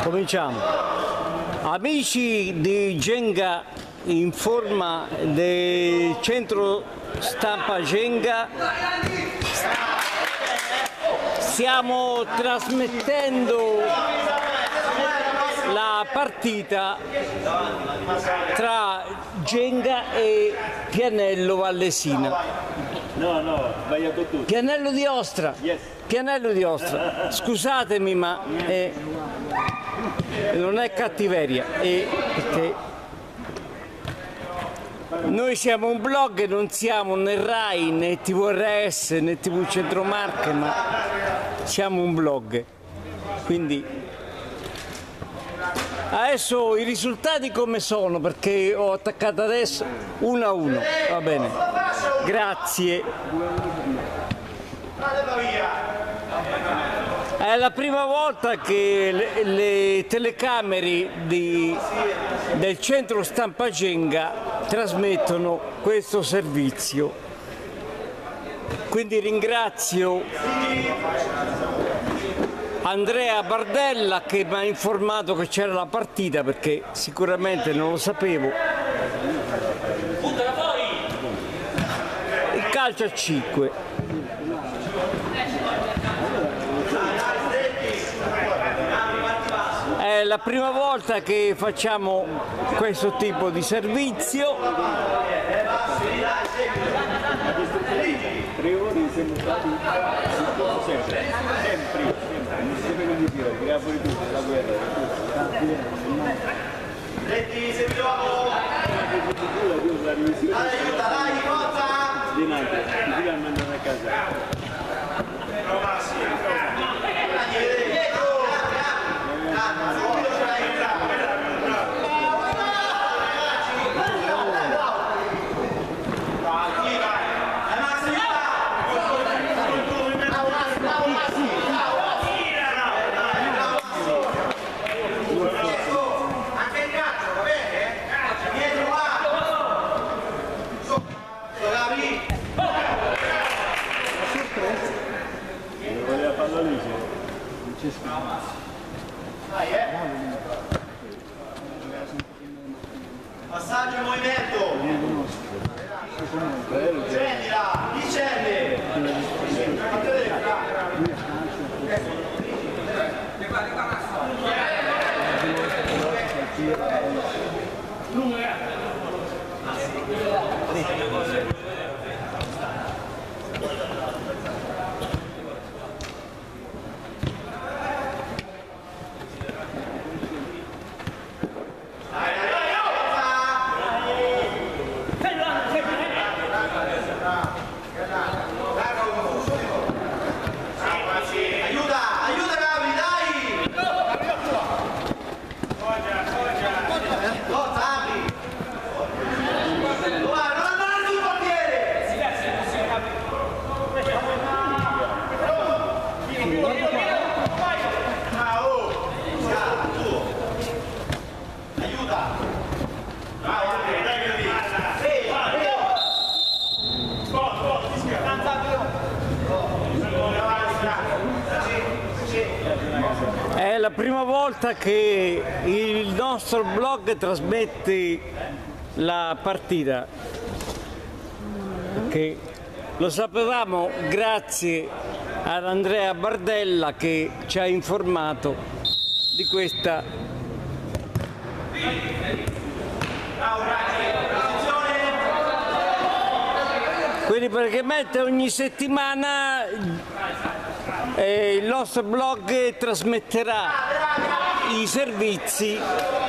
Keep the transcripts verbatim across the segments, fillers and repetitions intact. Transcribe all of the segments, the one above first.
Cominciamo. Amici di Genga, in forma del centro stampa Genga, stiamo trasmettendo la partita tra Genga e Pianello Vallesina. No, no, sbagliato tutto. Pianello di Ostra. Yes. Pianello di Ostra. Scusatemi, ma eh, non è cattiveria, è perché noi siamo un blog, non siamo né Rai, né T V R S, né T V Centro Marche, ma siamo un blog. Quindi adesso i risultati come sono? Perché ho attaccato adesso uno a uno, va bene. Grazie. È la prima volta che le, le telecamere di, del centro stampa Genga trasmettono questo servizio. Quindi ringrazio Andrea Bardella che mi ha informato che c'era la partita, perché sicuramente non lo sapevo. Il calcio a cinque. È la prima volta che facciamo questo tipo di servizio. Tre ore siamo stati sempre, sempre, non si deve di dire, crea fuori tutto, la guerra, Letti, se mi trovo! Aiuta, dai, forza! Di niente, ti devi mandare a casa. Passaggio in movimento. Scendila, scende. È la prima volta che il nostro blog trasmette la partita, perché lo sapevamo grazie ad Andrea Bardella che ci ha informato di questa. Quindi praticamente ogni settimana eh, il nostro blog trasmetterà i servizi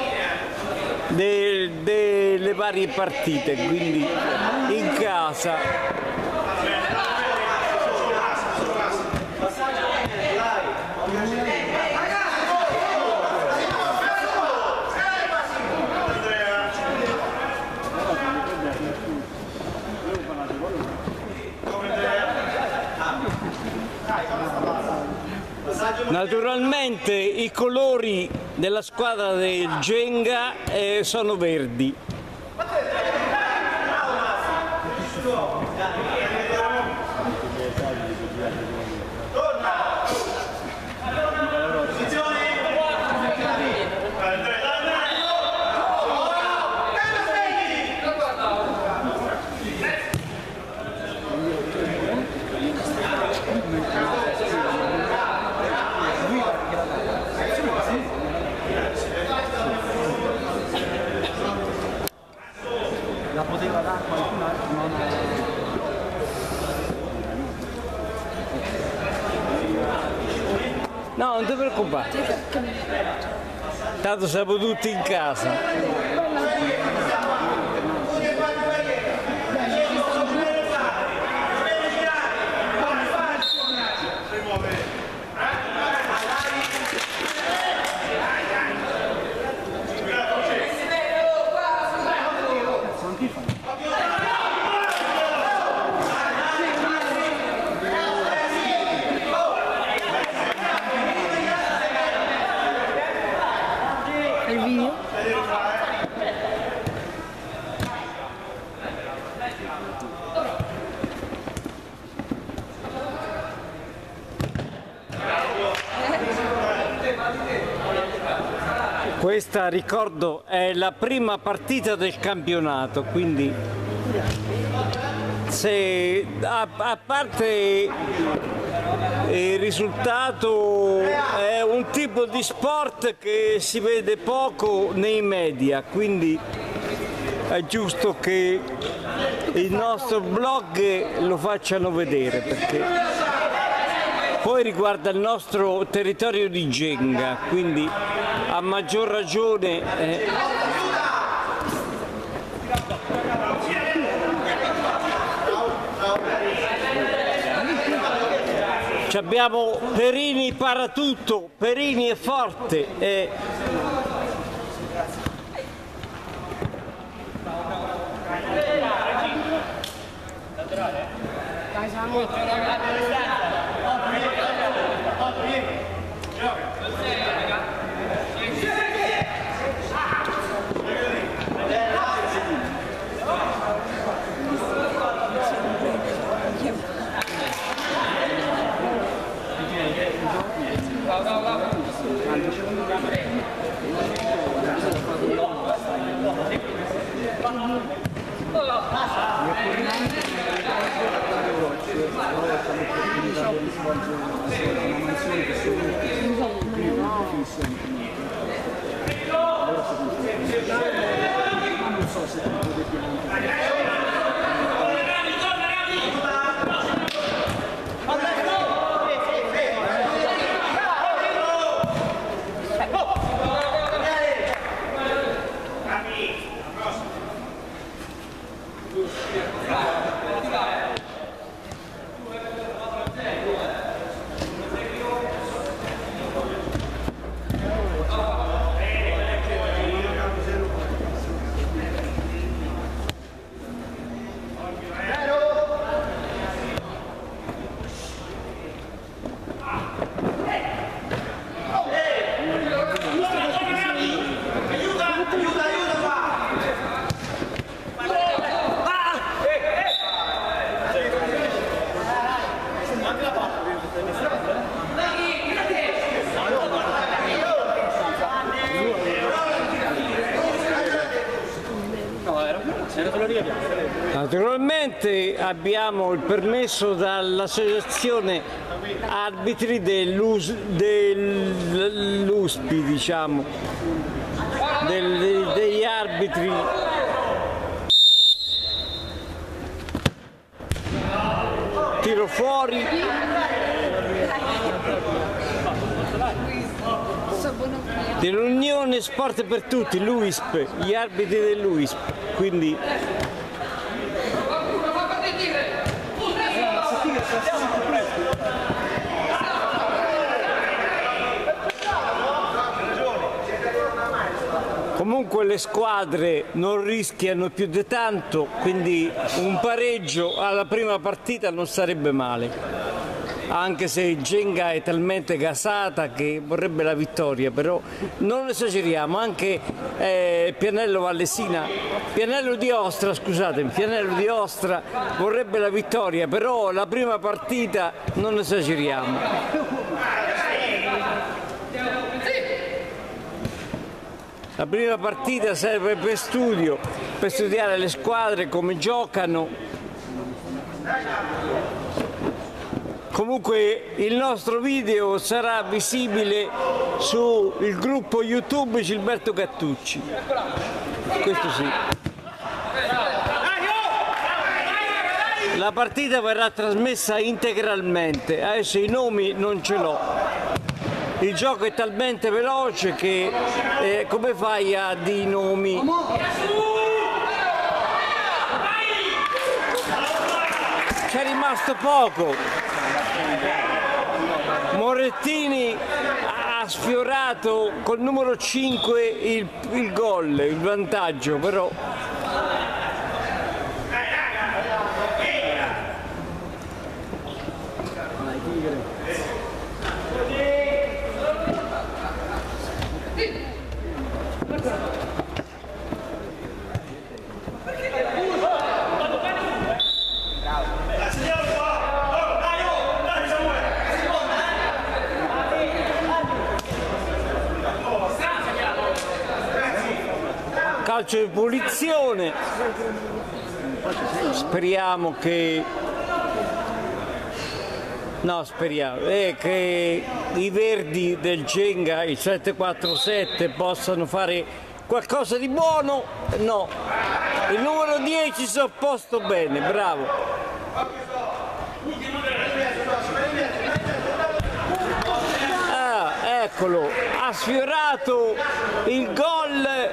de, delle varie partite, quindi in casa. Naturalmente i colori della squadra del Genga eh, sono verdi. non ti preoccupare. Tanto siamo tutti in casa. Il video? Questa, ricordo, è la prima partita del campionato, quindi se a, a parte il risultato è un tipo di sport che si vede poco nei media, quindi è giusto che il nostro blog lo facciano vedere, perché poi riguarda il nostro territorio di Genga, quindi a maggior ragione eh, abbiamo Perini Paratutto, Perini è forte. Eh. Naturalmente abbiamo il permesso dall'associazione arbitri dell'U S P, diciamo, del, degli arbitri. Tiro fuori. Dell'Unione Sport per Tutti, l'U I S P, gli arbitri dell'U I S P, quindi comunque le squadre non rischiano più di tanto, quindi un pareggio alla prima partita non sarebbe male. Anche se Genga è talmente gasata che vorrebbe la vittoria, però non esageriamo, anche eh, Pianello Vallesina, Pianello di Ostra, scusatemi, Pianello di Ostra vorrebbe la vittoria, però la prima partita non esageriamo. La prima partita serve per studio, per studiare le squadre, come giocano. Comunque il nostro video sarà visibile sul gruppo YouTube Gilberto Gattucci, questo sì. La partita verrà trasmessa integralmente, adesso i nomi non ce l'ho. il gioco è talmente veloce che eh, come fai a di nomi? C'è rimasto poco. Morettini ha sfiorato col numero cinque il, il gol, il vantaggio, però calcio di punizione, speriamo che no speriamo eh, che i verdi del Genga, il sette quattro sette, possano fare qualcosa di buono. No, il numero dieci si è opposto bene, bravo. Ah, eccolo, ha sfiorato il gol.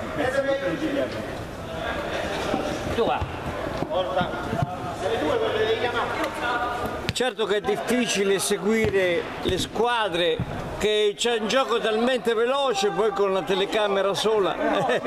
Certo che è difficile seguire le squadre, che c'è un gioco talmente veloce, poi con la telecamera sola.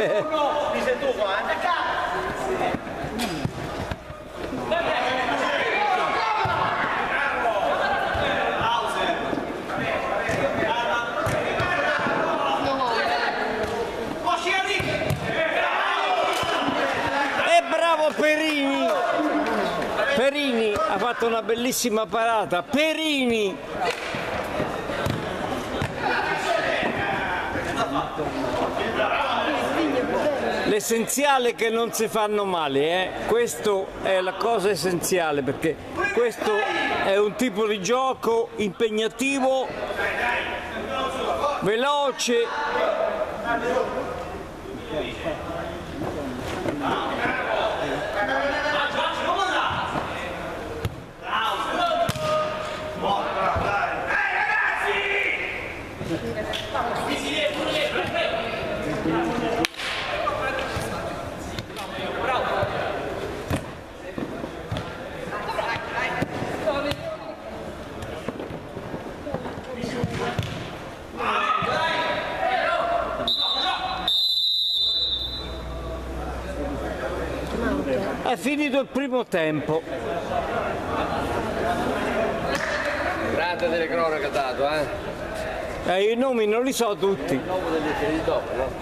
Perini, Perini ha fatto una bellissima parata. Perini, l'essenziale è che non si fanno male, eh? Questo è la cosa essenziale, perché questo è un tipo di gioco impegnativo, veloce. È finito il primo tempo. Grande delle cronache dato, eh? Eh, i nomi non li so tutti. Il nome delle dopo, no?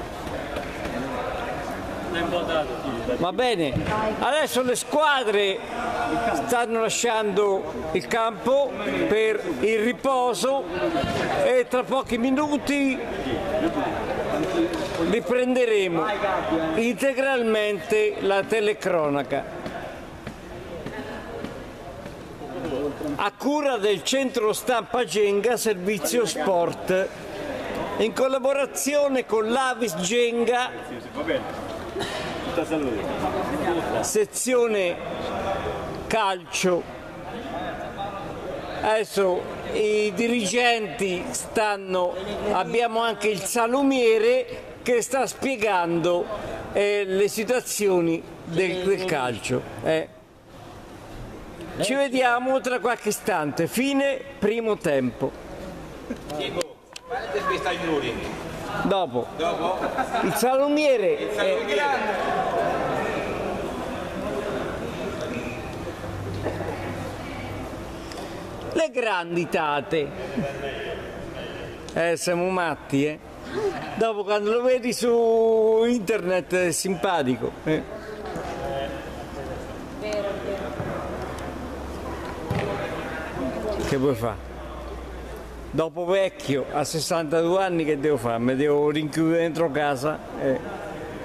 Va bene, adesso le squadre stanno lasciando il campo per il riposo e tra pochi minuti riprenderemo integralmente la telecronaca a cura del centro stampa Genga Servizio Sport, in collaborazione con l'Avis Genga, sezione calcio. Adesso i dirigenti stanno, abbiamo anche il salumiere che sta spiegando eh, le situazioni del, del calcio. Eh. Ci vediamo tra qualche istante, fine primo tempo. Dopo. Dopo? Il salumiere. Il salumiere. È... Le grandi tate. Eh, siamo matti, eh. Dopo quando lo vedi su internet è simpatico. Eh. Che vuoi fare? Dopo vecchio, a sessantadue anni, che devo fare? Mi devo rinchiudere dentro casa. Eh.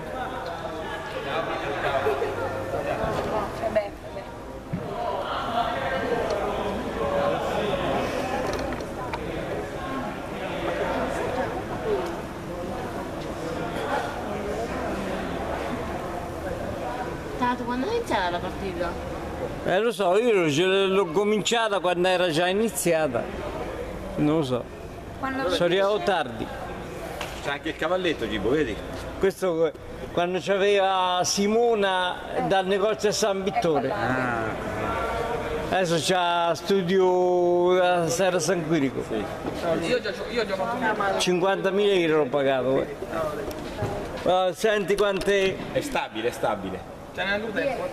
Tato, quando è iniziata la partita? Eh lo so, io l'ho cominciata quando era già iniziata, non lo so. Sono arrivato tardi. C'è anche il cavalletto, Gibo, vedi? Questo quando c'aveva Simona dal negozio a San Vittore. Ah. Adesso c'ha studio a Serra San Quirico. Sì. Io già, io già ho cinquantamila euro l'ho pagato. eh. Ah, senti quante... È stabile, è stabile. Ce n'è un tempo.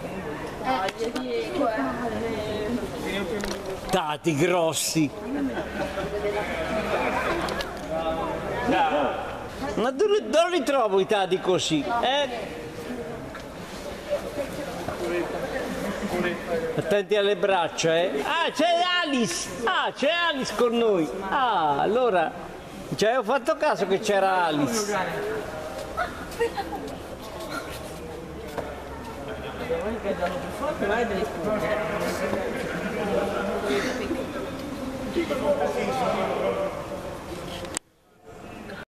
Tati grossi. Ma dove, dove li trovo i tati così? Eh? Attenti alle braccia, eh? Ah, c'è Alice! Ah, c'è Alice con noi! Ah, allora... Ci avevo fatto caso che c'era Alice. Vai